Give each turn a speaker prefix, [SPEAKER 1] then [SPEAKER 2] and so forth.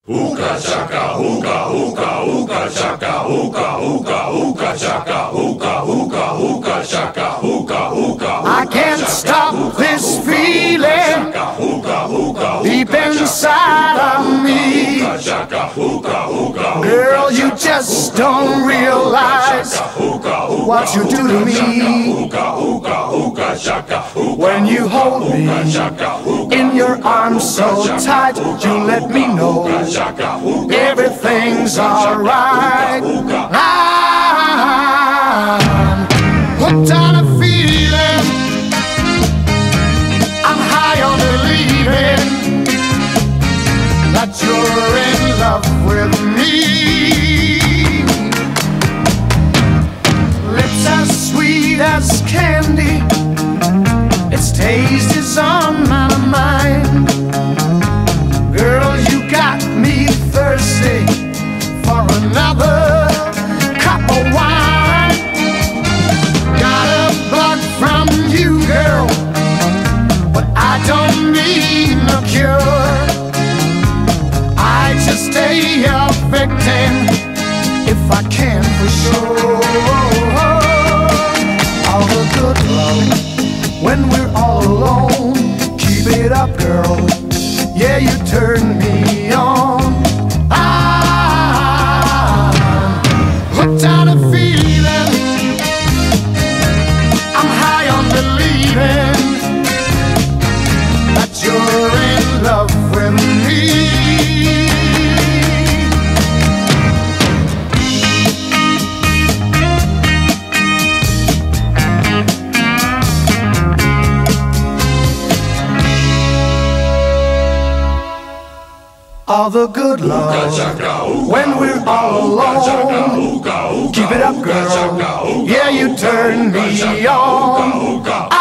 [SPEAKER 1] Hookah chaka, hookah, hookah, hookah chaka, hookah, hookah, hookah chaka, hookah, hookah, hookah chaka, hookah, hookah.
[SPEAKER 2] I can't stop this feeling deep inside of me. Girl, you just don't realize what you do to me. When you hold me in your arms so tight, you let me know everything's alright. I'm hooked on a feeling, I'm high on believing that you're in love with me. Lips as sweet as candy, its taste is on my mind. Girl, you got me thirsty for another cup of wine. Got a bug from you, girl, but I don't need no cure. I just stay a victim if I can for sure. All the good love when we're all alone. Keep it up, girl. Yeah, you turn me on. I'm hooked on a feeling, I'm high on believing that you're in love with me. All the good love when we're all alone. Keep it up, girl. Yeah, you turn me on.